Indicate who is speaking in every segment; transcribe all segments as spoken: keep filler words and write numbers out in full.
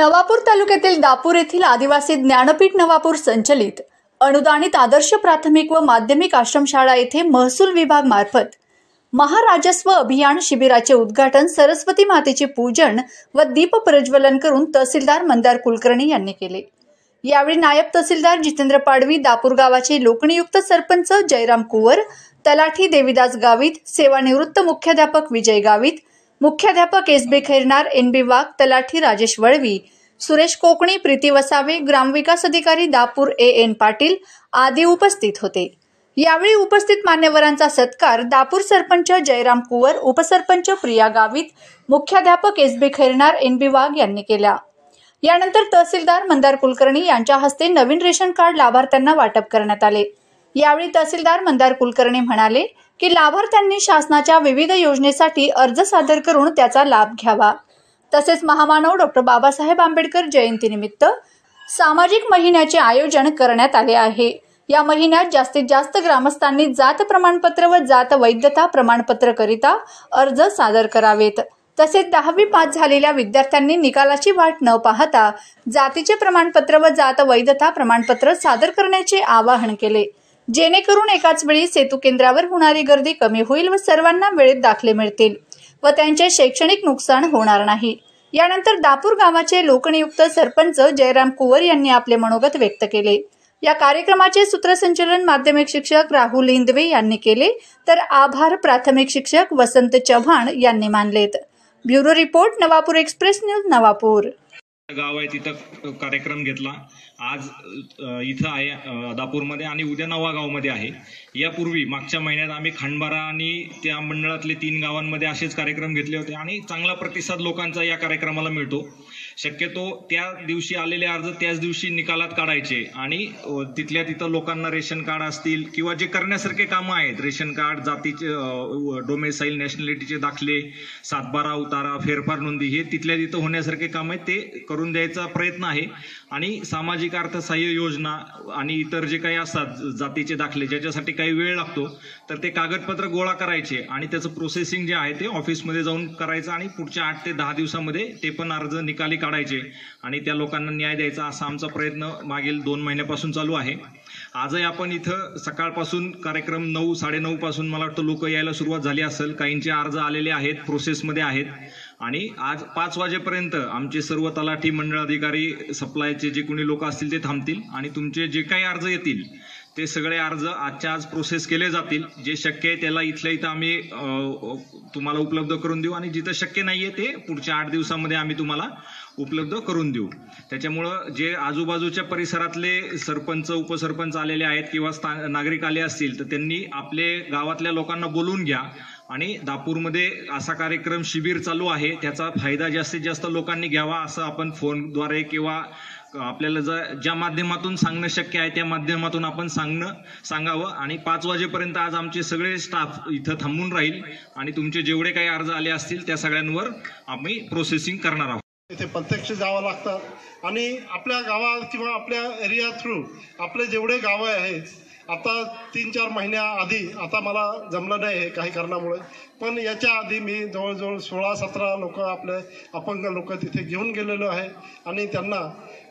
Speaker 1: नवापूर तालुक्यातील दापूर येथील आदिवासी ज्ञानपीठ नवापूर संचलित अनुदानित आदर्श प्राथमिक व माध्यमिक आश्रमशाळा येथे महसूल विभाग मार्फत महाराजस्व अभियान शिबिराचे उद्घाटन सरस्वती मातेचे पूजन व दीप प्रज्वलन करून तहसीलदार मंदार कुलकर्णी यांनी केले। यावेळी नायब तहसीलदार जितेंद्र पाडवी, दापूर गावाचे लोकनियुक्त सरपंच जयराम कुवर, तलाठी देवीदास गावित, सेवानिवृत्त मुख्याध्यापक विजय गावित, मुख्याध्यापक S B Khairnar, N B Wagh, तलाठी राजेश वळवी, सुरेश कोकणी, प्रीती वसावे, ग्रामविकास अधिकारी दापूर ए एन पाटील आदी उपस्थित होते। यावेळी उपस्थित मान्यवरांचा सत्कार दापूर सरपंच जयराम कुवर, उपसरपंच प्रिया गावित, मुख्याध्यापक S B Khairnar, N B Wagh यांनी केला। यानंतर तहसीलदार मंदार कुलकर्णी यांच्या हस्ते नवीन रेशन कार्ड लाभार्थ्यांना वाटप करण्यात आले। यावेळी तहसीलदार मंदार कुलकर्णी म्हणाले की लाभार्थ्यांनी शासनाच्या विविध योजनेसाठी अर्ज सादर करून त्याचा लाभ घ्यावा। तसेच महामानव डॉक्टर बाबासाहेब आंबेडकर जयंतीनिमित्त सामाजिक महिन्याचे आयोजन करण्यात आले आहे। या महिन्यात जास्तीत जास्त ग्रामस्थांनी जात प्रमाणपत्र व जात वैधता प्रमाणपत्र करिता अर्ज सादर करावेत। तसेच दहावी पास झालेल्या विद्यार्थ्यांनी निकालाची वाट न पाहता जातीचे प्रमाणपत्र व जात वैधता प्रमाणपत्र सादर करण्याचे आवाहन केले, जेणेकरून एकाच वेळी सेतू केंद्रावर होणारी गर्दी कमी होईल व सर्वांना वेळेत दाखले मिळतील व त्यांचे शैक्षणिक नुकसान होणार नाही। यानंतर दापूर गावाचे लोकनियुक्त सरपंच जयराम कुवर यांनी आपले मनोगत व्यक्त केले। या कार्यक्रमाचे सूत्रसंचालन माध्यमिक शिक्षक राहुल इंदवे यांनी केले, तर आभार प्राथमिक शिक्षक वसंत चव्हाण यांनी मानलेत। Bureau report, Navapur express news, Navapur.
Speaker 2: गाव आहे तिथं कार्यक्रम घेतला। आज इथं आहे दापूरमध्ये आणि उद्या नवा गावमध्ये आहे। यापूर्वी मागच्या महिन्यात आम्ही खंडबारा आणि त्या मंडळातले तीन गावांमध्ये असेच कार्यक्रम घेतले होते आणि चांगला प्रतिसाद लोकांचा या कार्यक्रमाला मिळतो। शक्यतो त्या दिवशी आलेले अर्ज त्याच दिवशी निकालात काढायचे आणि तिथल्या तिथं लोकांना रेशन कार्ड असतील किंवा जे करण्यासारखे कामं आहेत, रेशन कार्ड, जातीचे डोमेसाईल नॅशनॅलिटीचे दाखले, सातबारा उतारा, फेरफार नोंदी, हे तिथल्या तिथं होण्यासारखे काम आहेत ते करून द्यायचा प्रयत्न आहे। आणि सामाजिक अर्थसहाय्य योजना आणि इतर जे काही असतात जातीचे दाखले ज्याच्यासाठी काही वेळ लागतो, तर ते कागदपत्र गोळा करायचे आणि त्याचं प्रोसेसिंग जे आहे ते ऑफिसमध्ये जाऊन करायचं आणि पुढच्या आठ ते दहा दिवसामध्ये ते पण अर्ज निकाली काढायचे आणि त्या लोकांना न्याय द्यायचा, असा आमचा प्रयत्न मागील दोन महिन्यापासून चालू आहे। आजही आपण इथं सकाळपासून कार्यक्रम नऊ साडेनऊ पासून मला वाटतं लोक यायला सुरुवात झाली असेल। काहींचे अर्ज आलेले आहेत, प्रोसेसमध्ये आहेत आणि आज पाच वाजेपर्यंत आमचे सर्व तलाठी, मंडळ अधिकारी, सप्लायचे जे कोणी लोक असतील ते थांबतील आणि तुमचे जे काही अर्ज येतील ते सगळे अर्ज आजच्या आज प्रोसेस केले जातील। जे शक्य आहे त्याला इथल्या इथं आम्ही तुम्हाला उपलब्ध करून देऊ आणि जिथं शक्य नाहीये ते पुढच्या आठ दिवसामध्ये आम्ही तुम्हाला उपलब्ध करून देऊ। त्याच्यामुळं जे आजूबाजूच्या परिसरातले सरपंच, उपसरपंच आलेले आहेत किंवा नागरिक आले असतील तर त्यांनी आपले गावातल्या लोकांना बोलवून घ्या आणि दापूरमध्ये असा कार्यक्रम शिबिर चालू आहे, त्याचा फायदा जास्तीत जास्त लोकांनी घ्यावा, असं आपण फोनद्वारे किंवा आपल्याला ज्या माध्यमातून सांगणं शक्य आहे त्या माध्यमातून आपण सांगणं सांगावं। आणि पाच वाजेपर्यंत आज आमचे सगळे स्टाफ इथं थांबून राहील आणि तुमचे जेवढे काही अर्ज आले असतील त्या सगळ्यांवर आम्ही प्रोसेसिंग करणार आहोत।
Speaker 3: इथे प्रत्यक्ष जावं लागतं आणि आपल्या गावात किंवा आपल्या एरिया थ्रू आपले जेवढे गावं आहेत, आता तीन चार महिन्या आधी, आता मला जमलं नाही हे काही कारणामुळे, पण याच्या आधी मी जवळजवळ सोळा सतरा लोक आपले अपंग लोक तिथे घेऊन गेलेलो आहे आणि त्यांना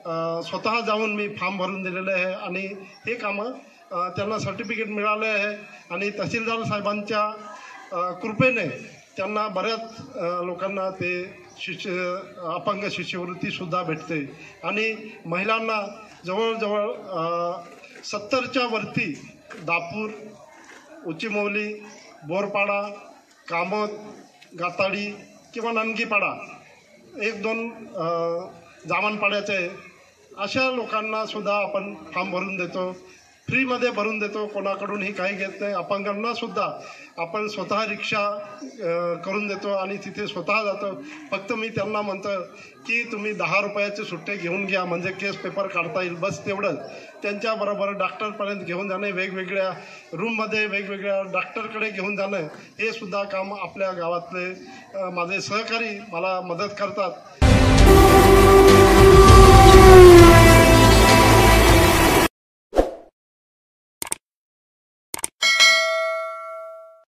Speaker 3: स्वतः जाऊन मी फॉर्म भरून दिलेले आहे आणि हे कामं त्यांना सर्टिफिकेट मिळाले आहे आणि तहसीलदार साहेबांच्या कृपेने त्यांना बऱ्याच लोकांना ते शिष्य अपंग शिष्यवृत्तीसुद्धा भेटते आणि महिलांना जवळजवळ सत्तरच्या वरती दापूर, उचिमौली, बोरपाडा, कामत, गाताडी किंवा नानगीपाडा, एक दोन जामनपाड्याचे अशा लोकांना सुद्धा आपण फॉर्म भरून देतो, फ्रीमध्ये भरून देतो, कोणाकडूनही काही घेत नाही। अपंगांना सुद्धा आपण स्वतः रिक्षा करून देतो आणि तिथे स्वतः जातो। फक्त मी त्यांना म्हणतो की तुम्ही दहा रुपयाचे सुट्टे घेऊन घ्या, म्हणजे केस पेपर काढता येईल, बस तेवढंच। त्यांच्याबरोबर डॉक्टरपर्यंत घेऊन जाणे, वेगवेगळ्या रूममध्ये वेगवेगळ्या डॉक्टरकडे घेऊन जाणं, हे सुद्धा काम आपल्या गावातले माझे सहकारी मला मदत करतात।